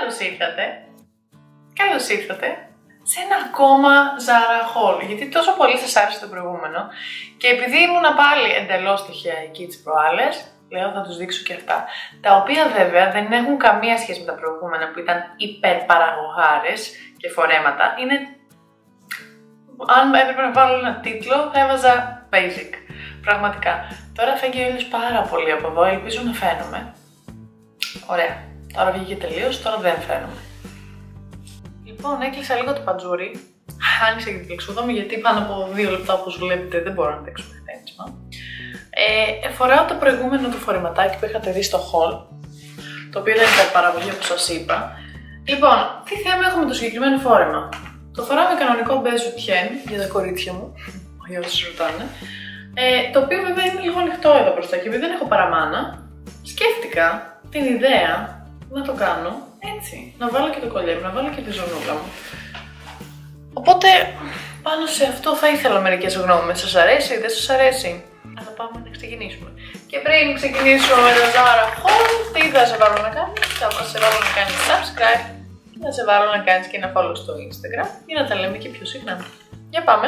Καλώς ήρθατε. Καλώς ήρθατε σε ένα ακόμα Zara haul. Γιατί τόσο πολύ σας άρεσε το προηγούμενο και επειδή ήμουνα πάλι εντελώς τυχαία εκεί τις προάλλες, λέω θα τους δείξω και αυτά. Τα οποία βέβαια δεν έχουν καμία σχέση με τα προηγούμενα που ήταν υπερπαραγωγάρες και φορέματα. Είναι... Αν έπρεπε να βάλω ένα τίτλο θα έβαζα basic. Πραγματικά. Τώρα φεύγει ο ήλιος πάρα πολύ από εδώ, ελπίζω να φαίνομαι. Ωραία. Τώρα βγήκε τελείως, τώρα δεν φαίνομαι. Λοιπόν, έκλεισα λίγο το παντζούρι. Άνοιξα και την κλεισούδα μου γιατί πάνω από 2 λεπτά όπως βλέπετε δεν μπορώ να αντέξω χτένισμα. Φοράω το προηγούμενο το φορεματάκι που είχατε δει στο haul, το οποίο ήταν υπερπαραγωγή όπως σας είπα. Λοιπόν, τι θέμα έχω με το συγκεκριμένο φόρεμα? Το φοράω με κανονικό μπέζ ζουτιέν για τα κορίτσια μου, για όσους ρωτάνε. Το οποίο βέβαια είναι λίγο ανοιχτό εδώ μπροστά και επειδή δεν έχω παραμάνα, σκέφτηκα την ιδέα να το κάνω έτσι, να βάλω και το κολλιέ μου, να βάλω και τη ζωνούλα μου. Οπότε πάνω σε αυτό θα ήθελα μερικές γνώμες. Σας αρέσει, δεν σας αρέσει? Αλλά πάμε να ξεκινήσουμε. Και πριν ξεκινήσουμε με το Zara haul, τι θα σε βάλω να κάνεις? Θα σε βάλω να κάνεις subscribe, θα σε βάλω να κάνεις και ένα follow στο Instagram για να τα λέμε και πιο συχνά. Για πάμε!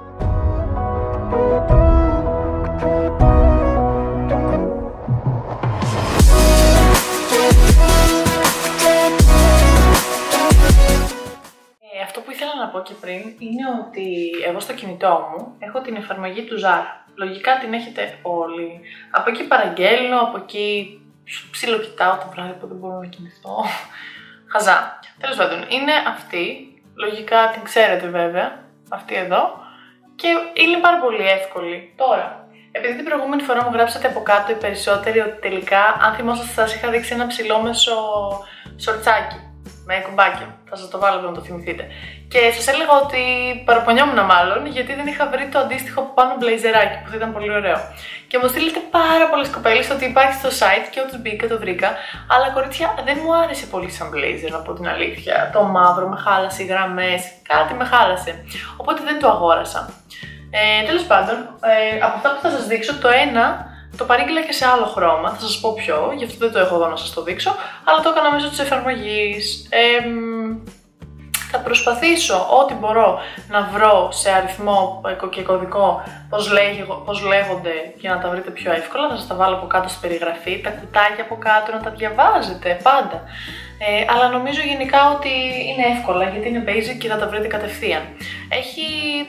Αυτό που ήθελα να πω και πριν είναι ότι εγώ στο κινητό μου έχω την εφαρμογή του Zara. Λογικά την έχετε όλοι. Από εκεί παραγγέλνω, από εκεί ψιλοκοιτάω το βράδυ που δεν μπορώ να κοιμηθώ. Χαζά. Τέλος πάντων, είναι αυτή. Λογικά την ξέρετε βέβαια. Αυτή εδώ. Και είναι πάρα πολύ εύκολη. Τώρα, επειδή την προηγούμενη φορά μου γράψατε από κάτω οι περισσότεροι ότι τελικά, αν θυμόσαστε, σας είχα δείξει ένα ψηλόμεσο σορτσάκι με κουμπάκια. Θα σας το βάλω εδώ να το θυμηθείτε. Και σας έλεγα ότι παραπονιόμουν μάλλον γιατί δεν είχα βρει το αντίστοιχο από πάνω μπλέιζεράκι που θα ήταν πολύ ωραίο. Και μου στείλετε πάρα πολλές κοπέλες ότι υπάρχει στο site και όταν μπήκα το βρήκα. Αλλά κορίτσια, δεν μου άρεσε πολύ σαν μπλέιζερ, να πω την αλήθεια. Το μαύρο με χάλασε, οι γραμμές, κάτι με χάλασε. Οπότε δεν το αγόρασα. Τέλος πάντων, από αυτά που θα σας δείξω, το ένα το παρήγγειλα και σε άλλο χρώμα, θα σας πω ποιο, γι' αυτό δεν το έχω εδώ να σας το δείξω, αλλά το έκανα μέσω της εφαρμογής. Θα προσπαθήσω ό,τι μπορώ να βρω σε αριθμό και κωδικό πώς λέγονται για να τα βρείτε πιο εύκολα. Θα σας τα βάλω από κάτω στην περιγραφή, τα κουτάκια από κάτω να τα διαβάζετε πάντα. Αλλά νομίζω γενικά ότι είναι εύκολα γιατί είναι basic και θα τα βρείτε κατευθείαν. Έχει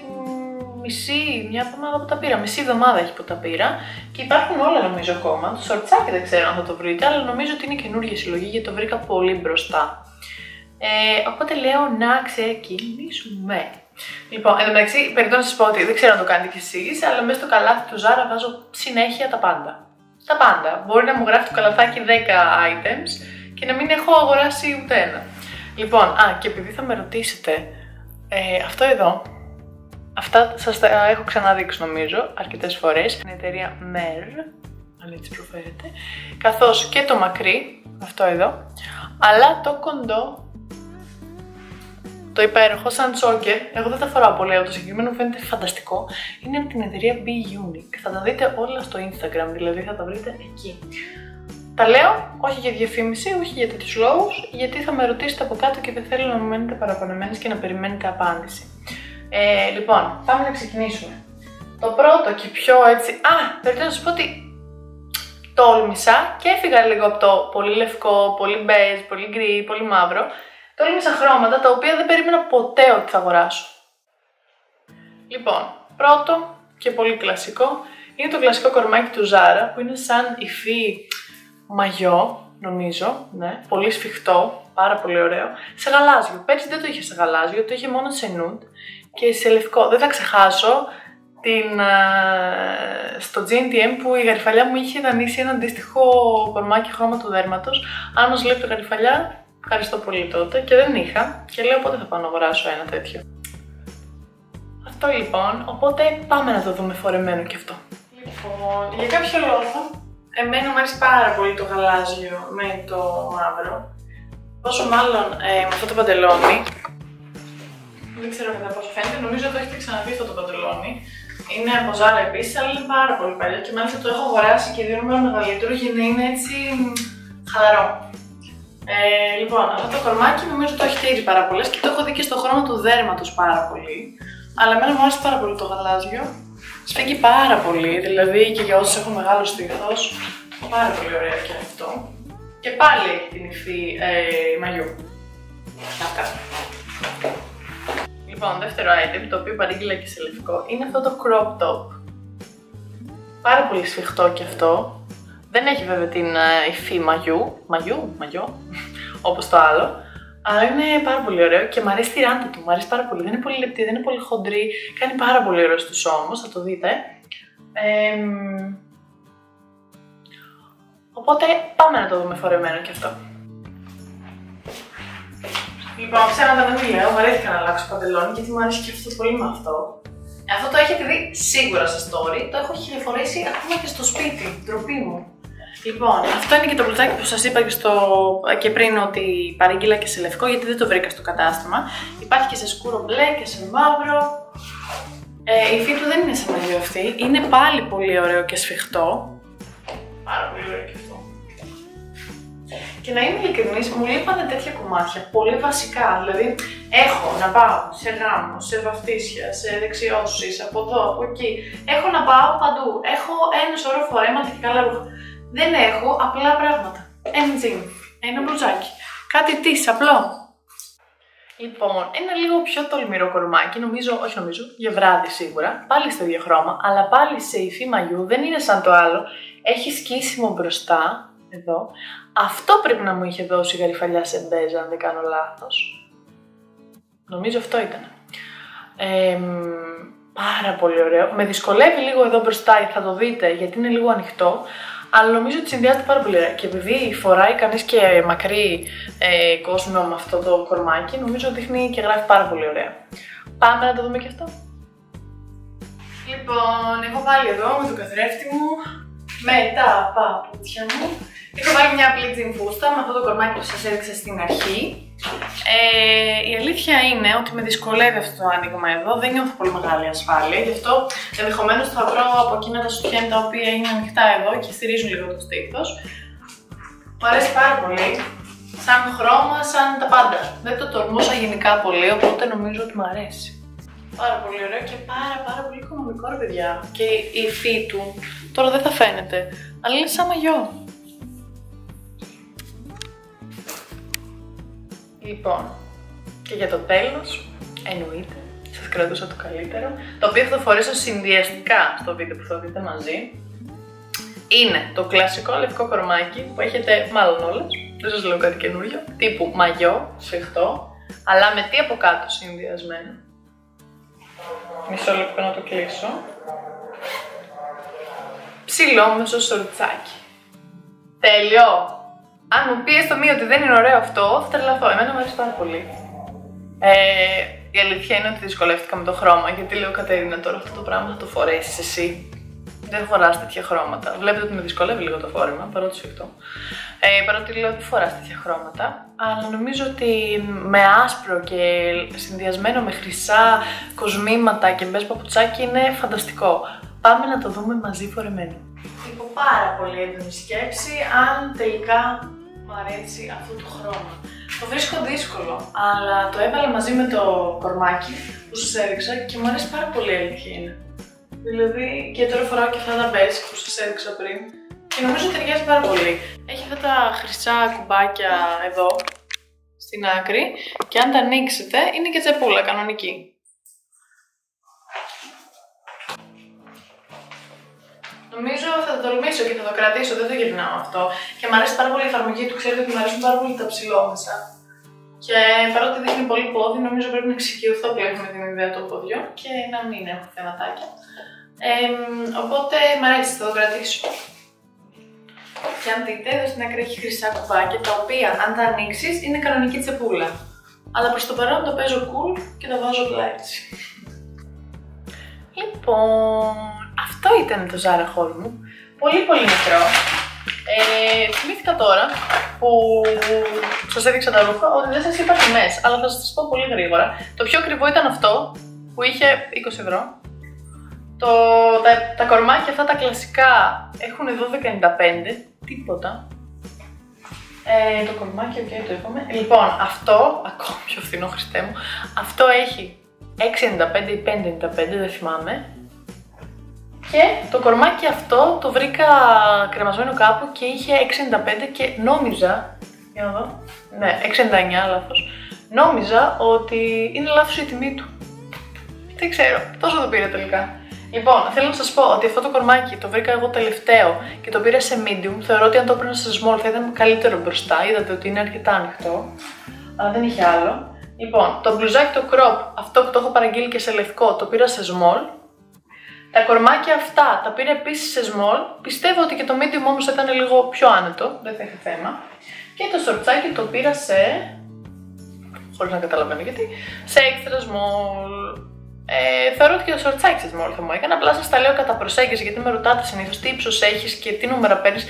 μια εβδομάδα που τα πήρα, μισή εβδομάδα έχει που τα πήρα και υπάρχουν όλα νομίζω ακόμα. Το σορτσάκι δεν ξέρω αν θα το βρείτε, αλλά νομίζω ότι είναι καινούργια συλλογή γιατί το βρήκα πολύ μπροστά. Οπότε λέω να ξεκινήσουμε. Λοιπόν, εν τω μεταξύ, περιττώ να σας πω ότι δεν ξέρω αν το κάνετε κι εσείς, αλλά μέσα στο καλάθι του Zara βάζω συνέχεια τα πάντα. Τα πάντα. Μπορεί να μου γράφει το καλαθάκι 10 items και να μην έχω αγοράσει ούτε ένα. Λοιπόν, και επειδή θα με ρωτήσετε, αυτό εδώ. Αυτά σας τα έχω ξαναδείξει νομίζω αρκετές φορές. Είναι η εταιρεία Mer, αν έτσι προφέρεται. Καθώς και το μακρύ, αυτό εδώ. Αλλά το κοντό, το υπέροχο σαν τσόκερ, εγώ δεν τα φοράω πολύ, αλλά το συγκεκριμένο μου φαίνεται φανταστικό. Είναι από την εταιρεία Be Unique. Θα τα δείτε όλα στο Instagram, δηλαδή θα τα βρείτε εκεί. Τα λέω όχι για διαφήμιση, όχι για τέτοιους λόγους, γιατί θα με ρωτήσετε από κάτω και δεν θέλω να μένετε παραπονεμένες και να περιμένετε απάντηση. Λοιπόν, πάμε να ξεκινήσουμε. Το πρώτο και πιο έτσι... πρέπει να σας πω ότι τόλμησα και έφυγα λίγο από το πολύ λευκό, πολύ μπέζ, πολύ γκρι, πολύ μαύρο. Τόλμησα χρώματα τα οποία δεν περίμενα ποτέ ότι θα αγοράσω. Λοιπόν, πρώτο και πολύ κλασικό είναι το κλασικό κορμάκι του Zara που είναι σαν υφή μαγιό, νομίζω, ναι, πολύ σφιχτό, πάρα πολύ ωραίο, σε γαλάζιο. Πέρσι δεν το είχε σε γαλάζιο, το είχε μόνο σε nude και σε λευκό. Δεν θα ξεχάσω στο GNTM που η γαριφαλιά μου είχε δανείσει ένα αντίστοιχο κορμάκι χρώμα του δέρματος. Αν μας λέει το γαριφαλιά, ευχαριστώ πολύ τότε και δεν είχα και λέω πότε θα πάω να αγοράσω ένα τέτοιο. Αυτό λοιπόν, οπότε πάμε να το δούμε φορεμένο και αυτό. Λοιπόν, για κάποιο λόγο, εμένα μου αρέσει πάρα πολύ το γαλάζιο με το μαύρο. Πόσο μάλλον με αυτό το παντελόνι. Δεν ξέρω κατά πόσο φαίνεται, νομίζω ότι το έχετε ξαναδεί αυτό το παντελόνι. Είναι από Zara επίσης, αλλά είναι πάρα πολύ παλιό και μάλιστα το έχω αγοράσει και 2 νούμερο μεγαλύτερο για να είναι έτσι χαλαρό. Λοιπόν, αυτό το κορμάκι νομίζω το έχει τύχει πάρα πολλές και το έχω δει και στο χρώμα του δέρματος πάρα πολύ. Αλλά εμένα μου άρεσε πάρα πολύ το γαλάζιο. Σφίγγει πάρα πολύ, δηλαδή και για όσους έχουν μεγάλο στήθος. Πάρα πολύ ωραία και αυτό. Και πάλι έχει την υφή μαγιού. Αυτά. Λοιπόν, δεύτερο item, το οποίο παρήγγειλα και σε λευκό, είναι αυτό το crop top. Πάρα πολύ σφιχτό και αυτό. Δεν έχει βέβαια την υφή μαγιό, όπως το άλλο. Αλλά είναι πάρα πολύ ωραίο και μου αρέσει τη ράντα του, μου αρέσει πάρα πολύ. Δεν είναι πολύ λεπτή, δεν είναι πολύ χοντρή, κάνει πάρα πολύ ωραίο στους ώμους, θα το δείτε. Οπότε πάμε να το δούμε φορεμένο και αυτό. Λοιπόν, ψέματα δεν μιλάω, βαρέθηκα να αλλάξω παντελόνι γιατί μου αρέσει και αυτό πολύ με αυτό. Αυτό το έχετε δει σίγουρα στο story, το έχω χιλιοφορήσει ακόμα και στο σπίτι, ντροπή μου. Λοιπόν, αυτό είναι και το μπλουζάκι που σας είπα και πριν ότι παρήγγειλα και σε λευκό γιατί δεν το βρήκα στο κατάστημα. Υπάρχει και σε σκούρο μπλε και σε μαύρο. Η υφή του δεν είναι σε μαγιό αυτή, είναι πάλι πολύ ωραίο και σφιχτό. Πάρα πολύ ωραίο και αυτό. Και να είμαι ειλικρινής, μου λείπανε τέτοια κομμάτια, πολύ βασικά. Δηλαδή, έχω να πάω σε γάμο, σε βαφτίσια, σε δεξιώσεις, από εδώ, από εκεί. Έχω να πάω παντού. Έχω ένα σωρό φορέματα και καλά ρούχα. Δεν έχω απλά πράγματα. Ένα τζιν, ένα μπλουζάκι. Κάτι απλό. Λοιπόν, ένα λίγο πιο τολμηρό κορμάκι, για βράδυ σίγουρα. Πάλι στο ίδιο χρώμα, αλλά πάλι σε υφή μαγιού. Δεν είναι σαν το άλλο. Έχει σκίσιμο μπροστά. Εδώ. Αυτό πρέπει να μου είχε δώσει γαριφαλιά σε μπέζα, αν δεν κάνω λάθος. Νομίζω αυτό ήταν. Πάρα πολύ ωραίο. Με δυσκολεύει λίγο εδώ μπροστά, θα το δείτε, γιατί είναι λίγο ανοιχτό. Αλλά νομίζω ότι συνδυάζεται πάρα πολύ ωραία. Και επειδή φοράει κανείς και μακρύ κόσμο με αυτό το κορμάκι, νομίζω δείχνει και γράφει πάρα πολύ ωραία. Πάμε να το δούμε και αυτό. Λοιπόν, έχω βάλει εδώ με το καθρέφτη μου, με τα παπούτσια μου. Έχω βάλει μια απλή τζιν φούστα με αυτό το κορμάκι που σας έδειξα στην αρχή. Η αλήθεια είναι ότι με δυσκολεύει αυτό το άνοιγμα εδώ, δεν νιώθω πολύ μεγάλη ασφάλεια. Γι' αυτό ενδεχομένως θα βρω από εκείνα τα σουτιέν τα οποία είναι ανοιχτά εδώ και στηρίζουν λίγο το στήθος. Μου αρέσει πάρα πολύ. Σαν χρώμα, σαν τα πάντα. Δεν το τορμούσα γενικά πολύ, οπότε νομίζω ότι μου αρέσει. Πάρα πολύ ωραίο και πάρα πολύ οικονομικό, ρε παιδιά. Και η υφή του, τώρα δεν θα φαίνεται, αλλά είναι σαν μαγιό. Λοιπόν, και για το τέλος, εννοείται, σας κρατούσα το καλύτερο, το οποίο θα το φορέσω συνδυαστικά στο βίντεο που θα δείτε μαζί. Είναι το κλασικό λευκό κορμάκι που έχετε μάλλον όλες, δεν σας λέω κάτι καινούριο, τύπου μαγιό, σφιχτό, αλλά με τι από κάτω συνδυασμένο. Μισό λεπτό να το κλείσω. Ψηλόμεσο σορτσάκι. Τέλειο! Αν μου πει στο μία ότι δεν είναι ωραίο αυτό, θα τρελαθώ. Εμένα μου αρέσει πάρα πολύ. Η αλήθεια είναι ότι δυσκολεύτηκα με το χρώμα, γιατί λέω Κατερίνα, τώρα αυτό το πράγμα θα το φορέσεις εσύ. Δεν φοράς τέτοια χρώματα. Βλέπετε ότι με δυσκολεύει λίγο το φόρεμα, παρότι σφιχτό. Παρότι λέω ότι φοράς τέτοια χρώματα, αλλά νομίζω ότι με άσπρο και συνδυασμένο με χρυσά κοσμήματα και μπες παπουτσάκι είναι φανταστικό. Πάμε να το δούμε μαζί φορεμένο. Έχω πάρα πολύ έντονη σκέψη αν τελικά μου αρέσει αυτό το χρώμα. Το βρίσκω δύσκολο, αλλά το έβαλα μαζί με το κορμάκι που σας έδειξα και μου αρέσει πάρα πολύ, η αλήθεια είναι. Δηλαδή, και τώρα φοράω και αυτά τα μπες που σας έδειξα πριν και νομίζω ότι ταιριάζει πάρα πολύ. Έχει αυτά τα χρυσά κουμπάκια εδώ, στην άκρη, και αν τα ανοίξετε είναι και τσεπούλα κανονική. Νομίζω θα το τολμήσω και θα το κρατήσω, δεν το γυρνάω αυτό. Και μου αρέσει πάρα πολύ η εφαρμογή του, ξέρετε ότι μου αρέσουν πάρα πολύ τα ψηλόμεσα. Και παρότι δείχνει πολύ πόδι, νομίζω πρέπει να εξοικειωθώ πλέον με την ιδέα των ποδιών και να μην έχω θεματάκια. Οπότε μου αρέσει, θα το κρατήσω. Και αν δείτε, εδώ στην άκρη έχει χρυσά κουμπάκια, τα οποία αν τα ανοίξεις είναι κανονική τσεπούλα. Αλλά προς το παρόν το παίζω cool και το βάζω απλά έτσι. Λοιπόν, αυτό ήταν το Zara haul μου. Πολύ μικρό. Θυμήθηκα τώρα που σας έδειξα τα ρούχα ότι δεν σας είπα τιμές, αλλά θα σας πω πολύ γρήγορα. Το πιο ακριβό ήταν αυτό που είχε 20 ευρώ. Τα κορμάκια αυτά τα κλασικά έχουν 12,95, τίποτα. Το κολμάκι, ok, το είπαμε. Λοιπόν, αυτό, ακόμα πιο φθηνό, Χριστέ μου, αυτό έχει 6,95 ή 5,95, δεν θυμάμαι. Και το κορμάκι αυτό το βρήκα κρεμασμένο κάπου και είχε 6,95 και νόμιζα, για να δω, ναι, 6,99 λάθος, νόμιζα ότι είναι λάθος η τιμή του. Δεν ξέρω, τόσο το πήρα τελικά. Λοιπόν, θέλω να σας πω ότι αυτό το κορμάκι το βρήκα εγώ τελευταίο και το πήρα σε medium. Θεωρώ ότι αν το έπαιρνα σε small θα ήταν καλύτερο μπροστά. Είδατε ότι είναι αρκετά ανοιχτό, αλλά δεν είχε άλλο. Λοιπόν, το μπλουζάκι το crop, αυτό που το έχω παραγγείλει και σε λευκό, το πήρα σε small. Τα κορμάκια αυτά τα πήρα επίσης σε small. Πιστεύω ότι και το medium όμως θα ήταν λίγο πιο άνετο, δεν θα είχε θέμα. Και το σορτσάκι το πήρα σε, χωρίς να καταλαβαίνω γιατί, σε extra small. Θεωρώ ότι και το σορτσάκι σε small θα μου έκανε. Απλά σας τα λέω κατά προσέγγιση γιατί με ρωτάτε συνήθως τι ύψος έχεις και τι νούμερα παίρνεις.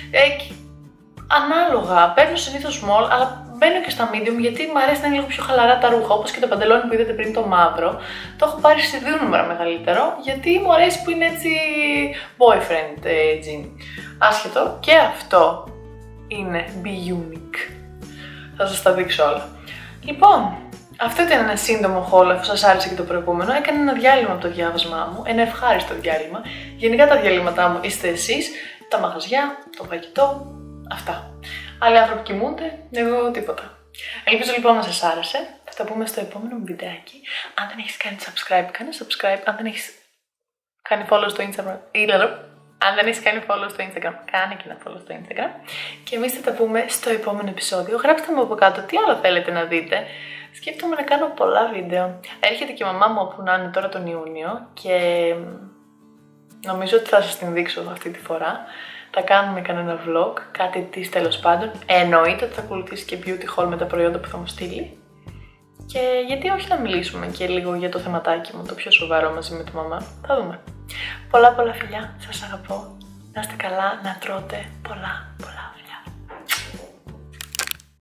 Ανάλογα, παίρνω συνήθως small, αλλά μπαίνω και στα medium γιατί μου αρέσει να είναι λίγο πιο χαλαρά τα ρούχα. Όπως και το παντελόνι που είδατε πριν, το μαύρο, το έχω πάρει σε 2 νούμερα μεγαλύτερο γιατί μου αρέσει που είναι έτσι boyfriend jean. Άσχετο, και αυτό είναι be unique. Θα σας τα δείξω όλα. Λοιπόν, αυτό ήταν ένα σύντομο haul, αφού σας άρεσε και το προηγούμενο. Έκανα ένα διάλειμμα από το διάβασμά μου, ένα ευχάριστο διάλειμμα. Γενικά τα διαλύματά μου είστε εσείς, τα μαγαζιά, το φαγητό, αυτά. Άλλοι άνθρωποι κοιμούνται, εγώ τίποτα. Ελπίζω λοιπόν να σας άρεσε. Θα τα πούμε στο επόμενο βιντεάκι. Αν δεν έχεις κάνει subscribe, κάνε subscribe. Αν δεν έχεις κάνει follow στο Instagram, αν δεν έχεις κάνει follow στο Instagram, κάνε και ένα follow στο Instagram. Και εμείς θα τα πούμε στο επόμενο επεισόδιο. Γράψτε μου από κάτω τι άλλο θέλετε να δείτε. Σκέφτομαι να κάνω πολλά βίντεο. Έρχεται και η μαμά μου όπου να είναι τώρα τον Ιούνιο και νομίζω ότι θα σας την δείξω αυτή τη φορά. Θα κάνουμε κανένα vlog, κάτι της τέλος πάντων. Εννοείται ότι θα ακολουθήσει και beauty haul με τα προϊόντα που θα μου στείλει. Και γιατί όχι να μιλήσουμε και λίγο για το θεματάκι μου, το πιο σοβαρό μαζί με τη μαμά. Θα δούμε. Πολλά φιλιά, σας αγαπώ. Να είστε καλά, να τρώτε πολλά.